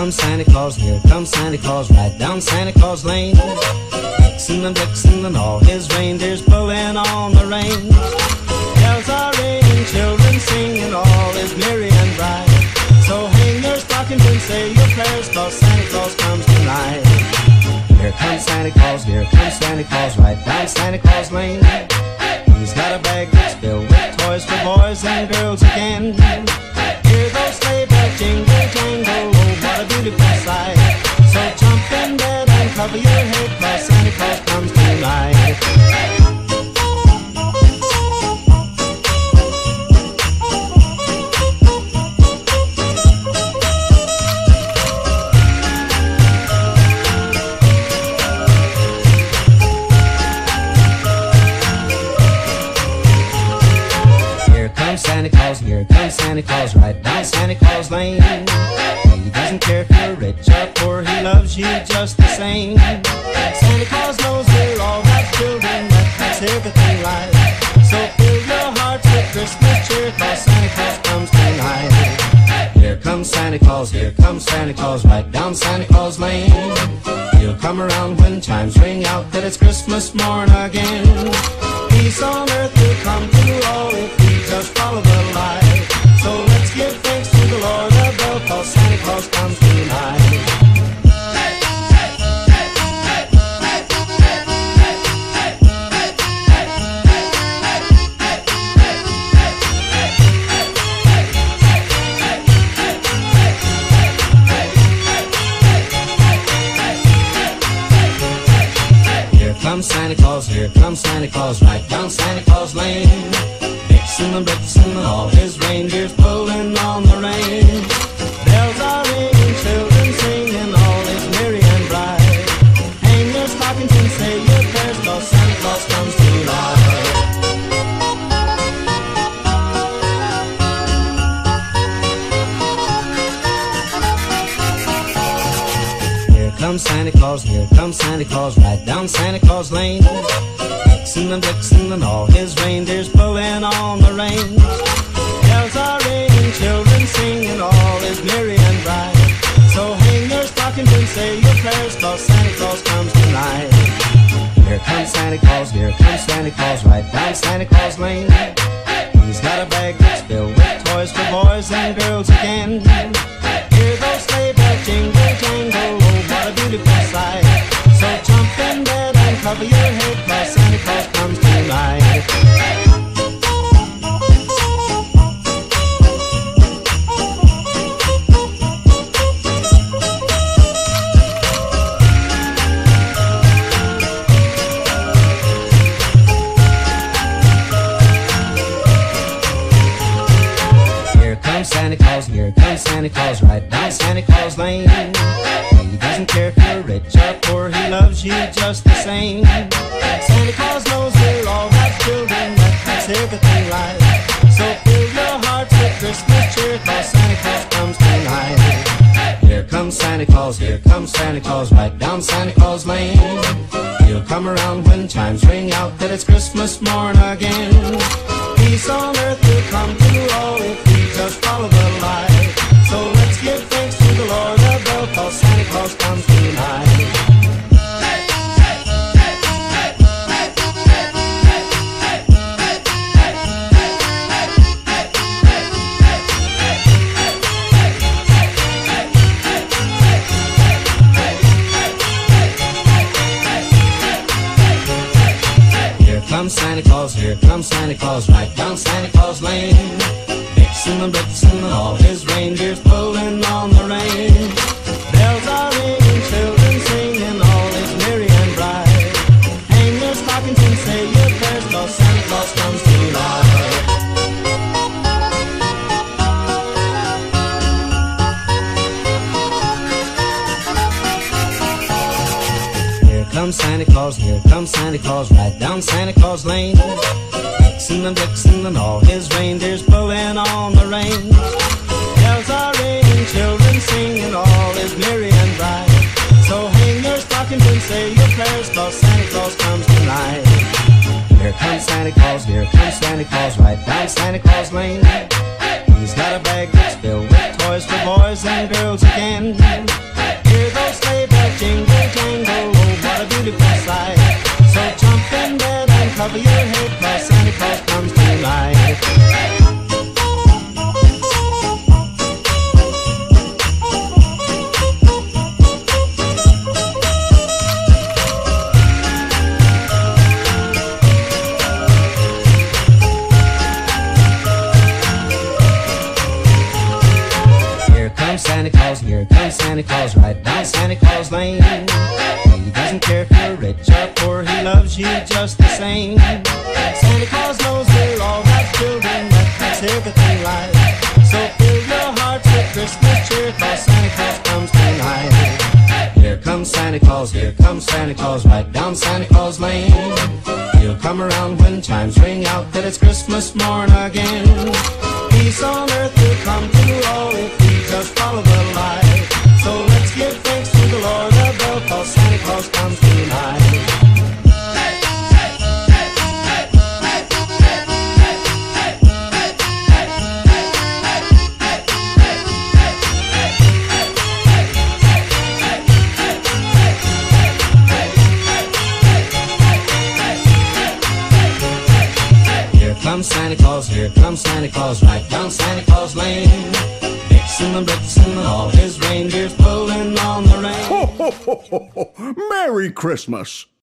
comes Santa Claus, here comes Santa Claus, right down Santa Claus Lane. Vixen and Blitzen and all his reindeers pulling on the reins. Bells are ringing, children singing, all is merry and bright. So hang your stockings and say your prayers, 'cause Santa Claus comes tonight. Here comes Santa Claus, here comes Santa Claus, right down Santa Claus Lane. He's got a bag that's filled with toys for boys and girls again. Hear those sleigh bells jingle, jangle, oh what a beautiful sight. So jump in bed and cover your head, 'cause Santa Claus comes tonight. Santa Claus, here comes Santa Claus, right down Santa Claus Lane. He doesn't care if you're rich or poor, he loves you just the same. Santa Claus knows we're all God's children, that makes everything right. So fill your hearts with Christmas cheer, 'cause Santa Claus comes tonight. Here comes Santa Claus, here comes Santa Claus, right down Santa Claus Lane. He'll come around when chimes ring out that it's Christmas morn again. Peace on earth will come to all if we just follow the light. So let's give thanks to the Lord above, 'cause Santa Claus comes tonight. Here comes Santa Claus, here comes Santa Claus, right down Santa Claus Lane. Vixen and Blitzen and all his reindeers pulling on the reins. Bells are ringing, children singing, all is merry and bright. Hang your stockings and say your prayers, 'cause Santa Claus comes tonight. Here comes Santa Claus, here comes Santa Claus, right down Santa Claus Lane. Vixen and Blitzen and all his reindeers pulling on the reins. Bells are ringing, children singing, all is merry and bright. So hang your stockings and say your prayers, 'cause Santa Claus comes tonight. Here comes Santa Claus, here comes Santa Claus, right down Santa Claus Lane. He's got a bag that's filled with toys for boys and girls again. Hear those sleigh bells jingle, jangle, oh what a beautiful sight. So jump in bed and cover your head, 'cause Santa Claus comes tonight. Here comes Santa Claus, here comes Santa Claus, right down Santa Claus Lane. He doesn't care if you're rich or poor, he loves you just the same. Santa Claus knows we're all God's children, that makes everything right. So fill your hearts with Christmas cheer, 'cause Santa Claus comes tonight. Here comes Santa Claus, here comes Santa Claus, right down Santa Claus Lane. He'll come around when chimes ring out that it's Christmas morn again. Peace on earth will come to all if we just follow the light. So let's give thanks to the Lord above, 'cause Santa Claus comes tonight. Here comes Santa Claus, here comes Santa Claus, right down Santa Claus Lane. Vixen and Blitzen and all his reindeers pulling on the reins. Bells are ringing, children singing, all is merry and bright. Hang your stockings and say your prayers, 'cause Santa Claus comes tonight. Here comes Santa Claus, here comes Santa Claus, right down Santa Claus Lane. Vixen and Blitzen and all his reindeers pulling on the reins. Bells are ringing, children singing, all is merry and bright. So hang your stockings and say your prayers, 'cause Santa Claus comes tonight. Here comes Santa Claus, here comes Santa Claus, right down Santa Claus Lane. He's got a bag that's filled with toys for boys and girls again. above your head, 'cause Santa Claus comes tonight. Santa Claus, here comes Santa Claus, right down Santa Claus Lane. He doesn't care if you're rich or poor, he loves you just the same. Santa Claus knows we're all God's children, that makes everything right. So fill your hearts with Christmas cheer, 'cause Santa Claus comes tonight. Here comes Santa Claus, here comes Santa Claus, right down Santa Claus Lane. He'll come around when chimes ring out that it's Christmas morn again. Peace on earth will come to all if we just follow the light. So let's give thanks to the Lord above, 'cause Santa Claus comes tonight. Here comes Santa Claus, here comes Santa Claus, right down Santa Claus Lane. Vixen and Blitzen and all his reindeers pulling on the rein. Ho, ho, ho, ho, ho. Merry Christmas!